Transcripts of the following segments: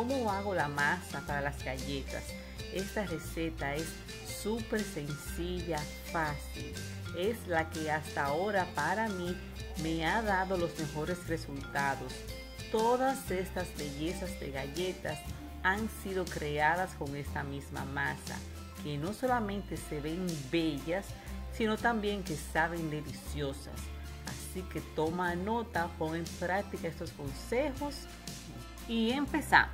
¿cómo hago la masa para las galletas? Esta receta es súper sencilla, fácil. Es la que hasta ahora para mí me ha dado los mejores resultados. Todas estas bellezas de galletas han sido creadas con esta misma masa, que no solamente se ven bellas, sino también que saben deliciosas. Así que toma nota, pon en práctica estos consejos y empezamos.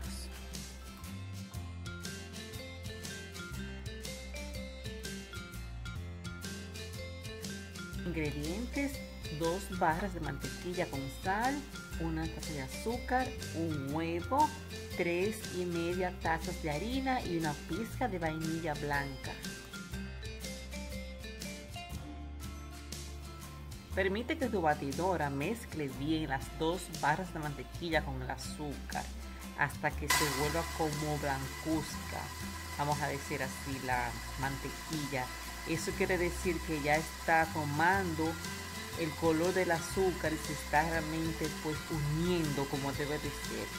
Ingredientes: 2 barras de mantequilla con sal, 1 taza de azúcar, un huevo, 3,5 tazas de harina y una pizca de vainilla blanca. Permite que tu batidora mezcle bien las 2 barras de mantequilla con el azúcar hasta que se vuelva como blancuzca. Vamos a decir así, la mantequilla. Eso quiere decir que ya está tomando el color del azúcar y se está realmente pues uniendo como debe de ser.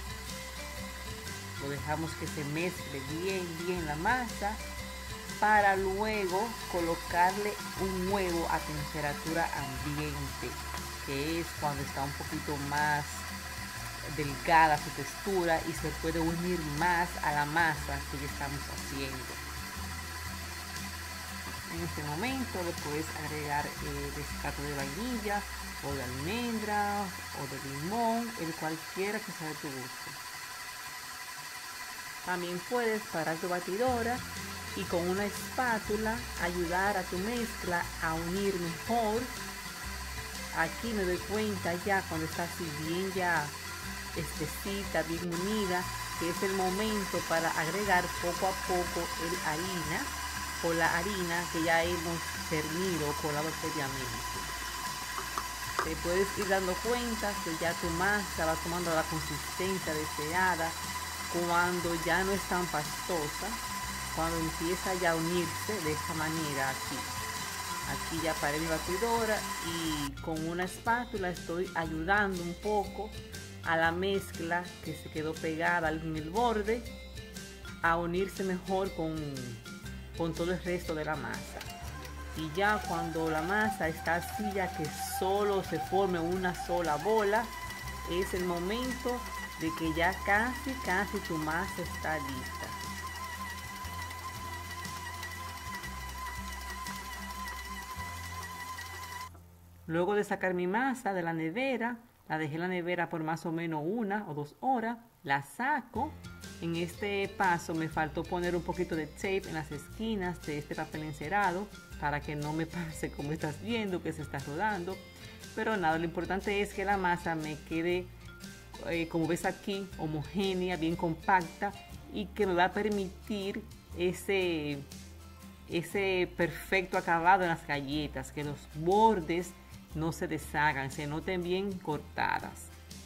Lo dejamos que se mezcle bien la masa para luego colocarle un huevo a temperatura ambiente, que es cuando está un poquito más delgada su textura y se puede unir más a la masa que ya estamos haciendo. En este momento le puedes agregar extracto de vainilla o de almendra o de limón, el cualquiera que sea de tu gusto. También puedes parar tu batidora y con una espátula ayudar a tu mezcla a unir mejor. Aquí me doy cuenta ya cuando está así bien ya espesita, bien unida, que es el momento para agregar poco a poco la harina que ya hemos cernido o colado previamente. Te puedes ir dando cuenta que ya tu masa va tomando la consistencia deseada cuando ya no es tan pastosa, cuando empieza ya a unirse de esta manera aquí ya paré mi batidora y con una espátula estoy ayudando un poco a la mezcla que se quedó pegada en el borde a unirse mejor con todo el resto de la masa. Y ya cuando la masa está así, ya que solo se forme una sola bola, es el momento de que ya casi tu masa está lista. Luego de sacar mi masa de la nevera, la dejé en la nevera por más o menos 1 o 2 horas, la saco. En este paso me faltó poner un poquito de tape en las esquinas de este papel encerado para que no me pase como estás viendo que se está rodando. Pero nada, lo importante es que la masa me quede, como ves aquí, homogénea, bien compacta y que me va a permitir ese perfecto acabado en las galletas, que los bordes no se deshagan, se noten bien cortadas.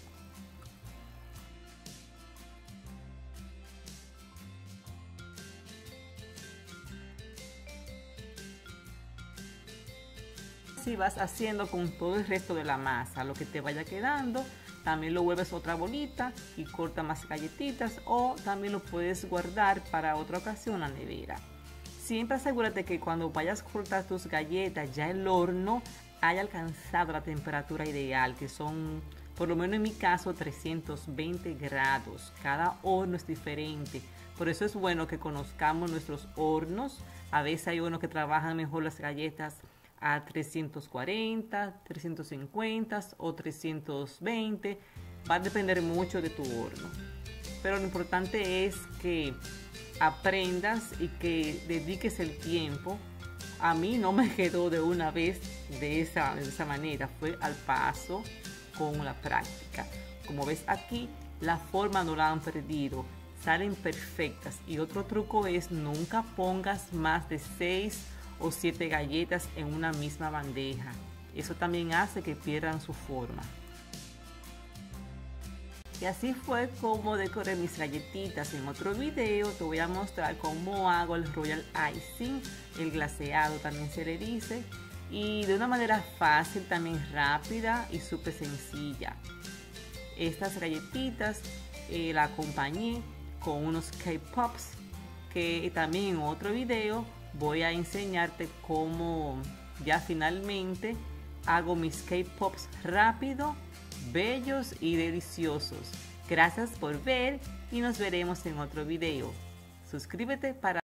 Así vas haciendo con todo el resto de la masa, lo que te vaya quedando. También lo vuelves otra bolita y corta más galletitas, o también lo puedes guardar para otra ocasión en la nevera. Siempre asegúrate que cuando vayas a cortar tus galletas ya el horno haya alcanzado la temperatura ideal, que son, por lo menos en mi caso, 320 grados. Cada horno es diferente, por eso es bueno que conozcamos nuestros hornos. A veces hay unos que trabajan mejor las galletas a 340, 350 o 320. Va a depender mucho de tu horno, pero lo importante es que aprendas y que dediques el tiempo. A mí no me quedó de una vez de esa manera, fue al paso con la práctica. Como ves aquí, la forma no la han perdido, salen perfectas. Y otro truco es: nunca pongas más de 6 o 7 galletas en una misma bandeja. Eso también hace que pierdan su forma. Y así fue como decoré mis galletitas. En otro video te voy a mostrar cómo hago el royal icing, el glaseado también se le dice, y de una manera fácil, también rápida y súper sencilla. Estas galletitas la acompañé con unos cake pops, que también en otro video voy a enseñarte cómo ya finalmente hago mis cake pops rápido, bellos y deliciosos. Gracias por ver y nos veremos en otro video. Suscríbete para